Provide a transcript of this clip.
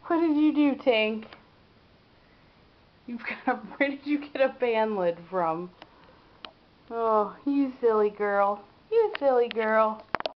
What did you do, Tank? Where did you get a fan lid from? Oh, you silly girl. You silly girl.